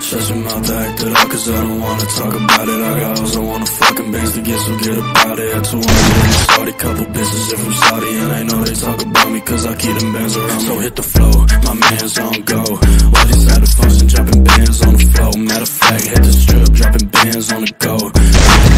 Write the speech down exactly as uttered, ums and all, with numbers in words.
Shut your mouth, act it out, cause I don't wanna talk about it. I got hoes, I wanna fucking bangs to get, so get about it. Had two hundred in the Saudi, couple bitches in from Saudi, and I know they talk about me, cause I keep them bands around me. So hit the flow, my man's on go. All these out of function, dropping bands on the flow. Matter of fact, hit the strip, dropping bands on the go.